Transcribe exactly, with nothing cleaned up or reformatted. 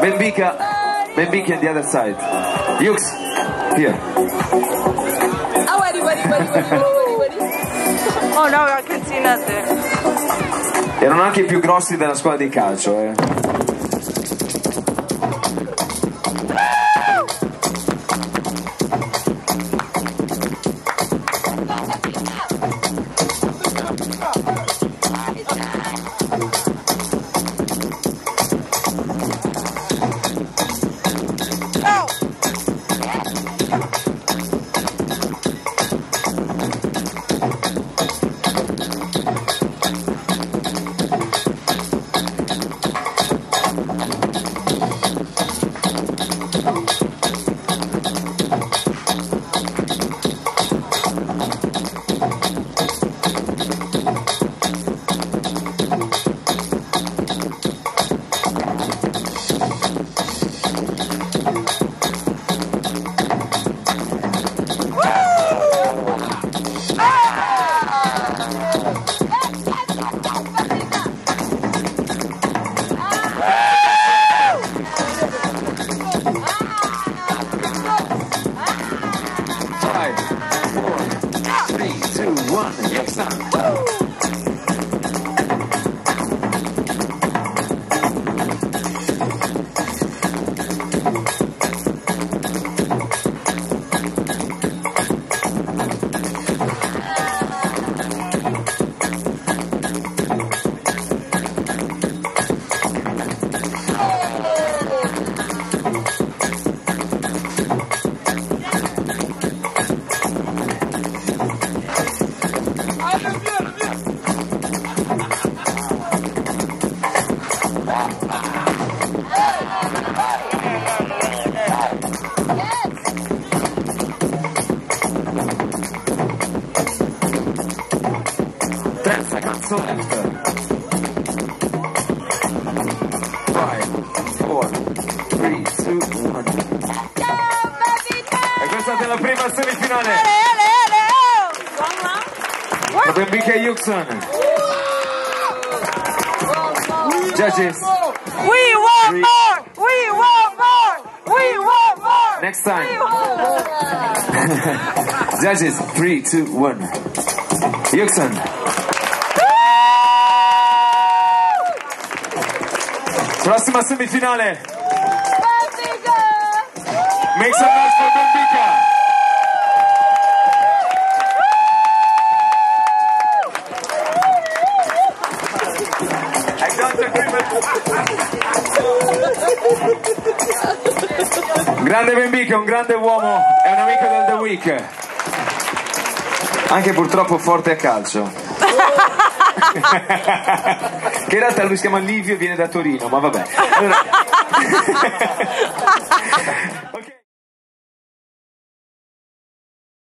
Benbica, Benbica on the other side. Yux, here. Oh, ready, ready, ready, ready, ready, ready. Oh no, I can't see nothing. Erano anche i più grossi della squadra di calcio, eh. ten seconds left. five, four, three, two, one. E questa è la prima semifinale. La Benbica e Yuxon. Judges. We want more! We want more! We want more! Next time. Judges, three, two, one. Yuxon. Prossima semifinale. Benbica! Make some noise for Benbica. I don't agree with... Un grande Benbica, un grande uomo, è un amico del The Week. Anche purtroppo forte a calcio. Che in realtà lui si chiama Livio e viene da Torino, ma vabbè. Allora... okay.